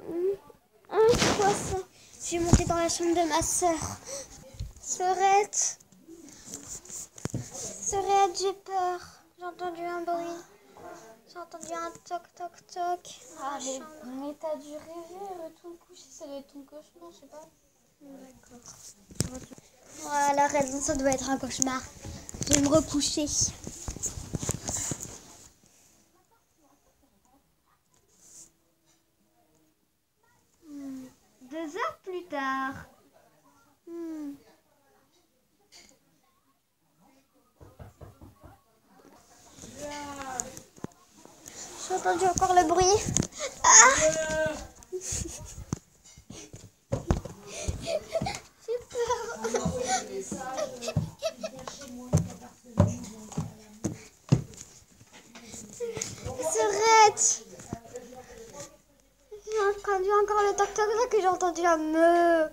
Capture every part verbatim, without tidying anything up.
Hein, c'est quoi ça? Je vais monter dans la chambre de ma soeur. Sœurette. Sœurette, j'ai peur. J'ai entendu un bruit. J'ai entendu un toc toc toc. Ah, mais, mais t'as dû rêver, retourne coucher, ça doit être ton cauchemar, je sais pas. D'accord. Voilà, raison, ça doit être un cauchemar. Je vais me recoucher. Hmm. Deux heures plus tard. Hmm. J'ai entendu encore le bruit. Ah! J'ai peur. Sœurette. J'ai entendu encore le toc toc toc et j'ai entendu la meuf.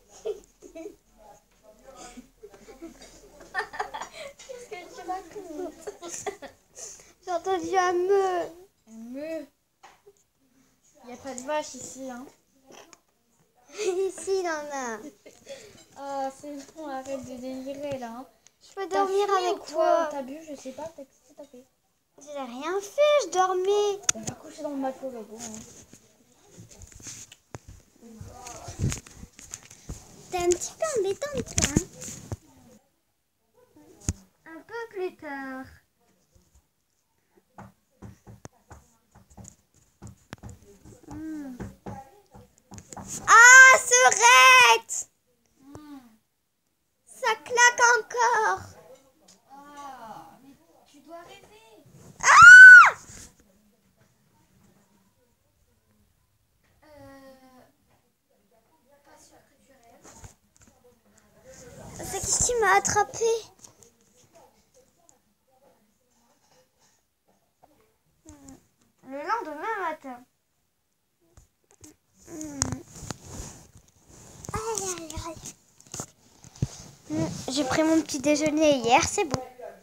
Qu'est-ce que tu racontes? J'ai entendu un meu. Un meu. Il n'y a pas de vache ici, hein. Ici, il en a. Ah, c'est bon, arrête de délirer, là. Hein. Je peux dormir avec toi. T'as bu, je sais pas, peut-être que t'as fait. J'ai rien fait, je dormais. On va coucher dans le matelas, là, bon. Hein. T'es un petit peu embêtante, toi. Hein? Un peu plus tard. Mmh. Ah, Sœurette! Mmh. Ça claque encore. Ah, mais tu dois rêver. Ah! Euh... Pas sûr que tu rêves. C'est qui qui m'a attrapée? Le lendemain matin. Mmh. Aïe, aïe, aïe. Mmh. J'ai pris mon petit déjeuner hier, c'est bon.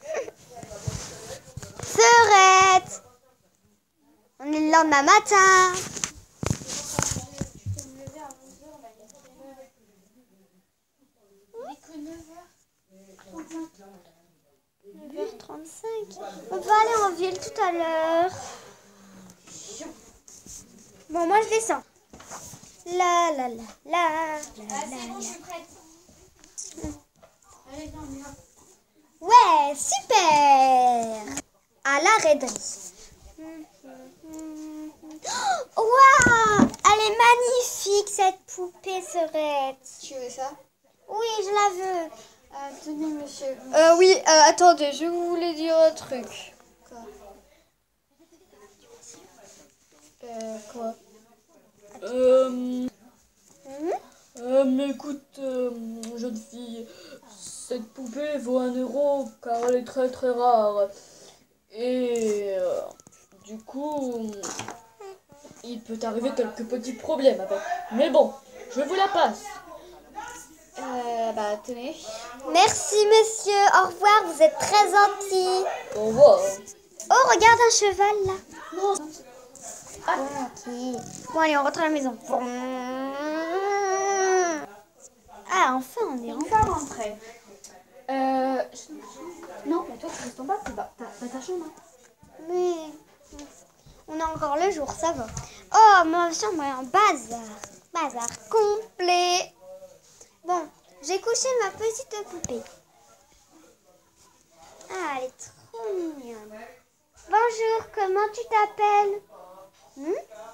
Sœurette! On est le lendemain matin. Tu peux me lever à onze heures, là, il est quelle heure? Il est que neuf heures trente-cinq. neuf heures trente-cinq. On va aller en ville tout à l'heure. Bon, moi je descends. La la la la la Ah, c'est bon, je la. suis prête. Allez, viens, on y va. Ouais, super. À la raiderie. Waouh, elle est magnifique cette poupée, Sœurette. Tu veux ça? Oui, je la veux. Euh, tenez, monsieur. Euh, oui, euh, attendez, je voulais dire un truc. Quoi? Euh, quoi? Euh, Mmh. euh, mais écoute, euh, jeune fille, cette poupée vaut un euro car elle est très très rare. Et euh, du coup, il peut arriver quelques petits problèmes avec. Mais bon, je vous la passe. Euh, bah, tenez. Merci, monsieur. Au revoir, vous êtes très gentil. Au revoir. Oh, regarde un cheval là. Non. Ah, ok. Bon, allez, on rentre à la maison. Ah, enfin, on est On rentré. va rentrer. Euh... Non, mais toi, tu restes en bas, c'est pas ta, ta chambre. Hein. Mais on a encore le jour, ça va. Oh, ma chambre est en bazar. Bazar complet. Bon, j'ai couché ma petite poupée. Ah, elle est trop mignonne. Bonjour, comment tu t'appelles? Hmm?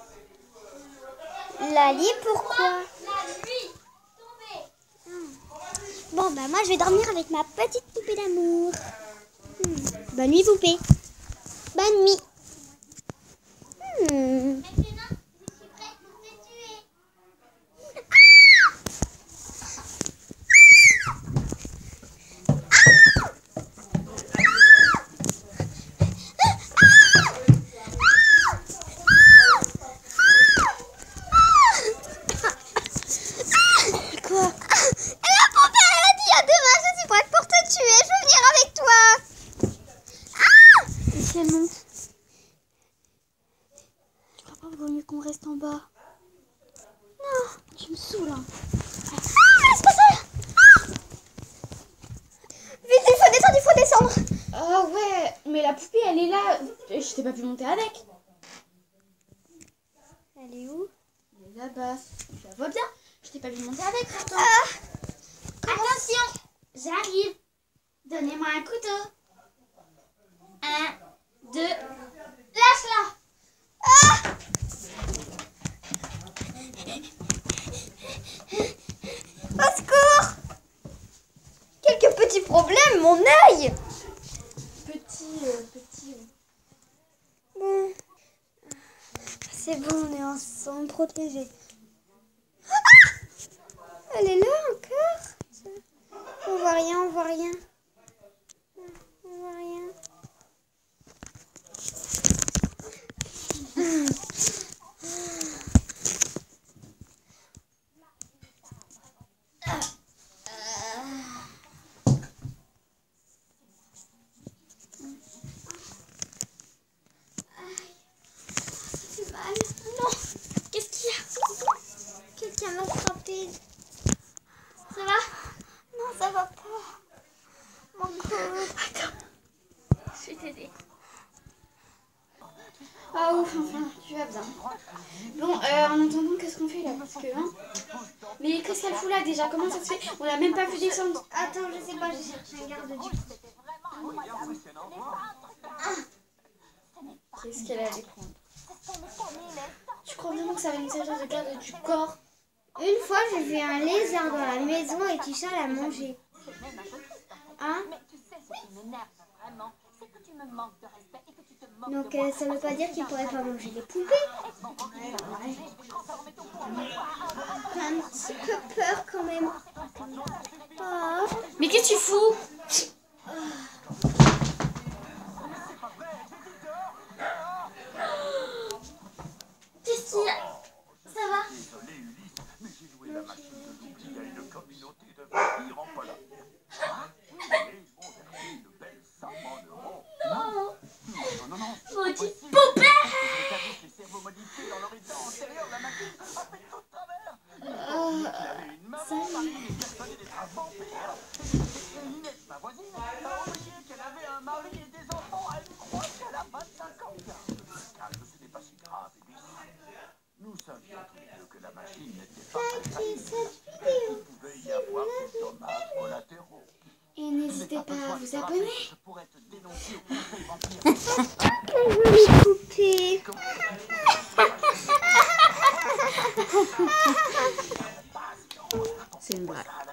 Lali, pourquoi? La nuit tombée. Bon, bah moi je vais dormir avec ma petite poupée d'amour. Hmm. Bonne nuit, poupée. Bonne nuit. Hmm. Maintenant, je suis prête pour te tuer. Quoi? Et la poupée, elle a dit à demain, je suis prête pour te tuer, je veux venir avec toi. Ah! Et si elle monte? Je crois pas, il vaut mieux qu'on reste en bas. Tu me saoules, hein. Ah, laisse pas ça. Ah. Vite, il faut descendre, il faut descendre. Ah ouais, mais la poupée, elle est là. Je t'ai pas pu monter avec. Elle est où? Elle est là-bas. Je la vois bien. Je t'ai pas vu monter avec. Attends. Ah. Attention, j'arrive. Donnez-moi un couteau. Un, deux, lâche-la. Ah. Au secours. Quelques petits problèmes, mon œil. Petit, euh, petit. euh. Bon. C'est bon, on est ensemble protégés. Ah. Elle est là encore. On voit rien, on voit rien. On voit rien. Mal. Non. Qu'est-ce qu'il y a? Quelqu'un m'a frappé. Ça va? Non, ça va pas. Mon corps. Attends. Je vais t'aider. Ah ouf, enfin, tu vas bien. Bon, euh, en attendant, qu'est-ce qu'on fait là? Parce que, hein. Mais qu'est-ce qu'elle fout là déjà? Comment ça se fait? On l'a même pas vu descendre. Attends, je sais pas, j'ai cherché un garde du coup. Qu'est-ce qu'elle allait prendre? Tu crois vraiment que ça va nous servir de garde du corps? Une fois, j'ai vu un lézard dans la maison et Tisha l'a mangé. Hein? Donc euh, ça veut pas dire qu'il pourrait pas manger des poupées. J'ai un petit peu peur quand même. Oh. Mais qu'est-ce que tu fous? Qu'est-ce qu'il y a? Ça va? Non. Maudite poupée. Oh. Ça y est. Ma voisine a oublié qu'elle avait un mari et des enfants. Elle croit qu'elle a vingt-cinq ans. Calme, ce n'est pas si grave, Ellie. Nous savions tous les deux que la machine n'était pas Likez faite. cette vidéo. Il pouvait y avoir des dommages collatéraux. Et n'hésitez pas à vous abonner. Je pourrais te dénoncer au conseil vampire. Quelle jolie poupée. C'est une blague.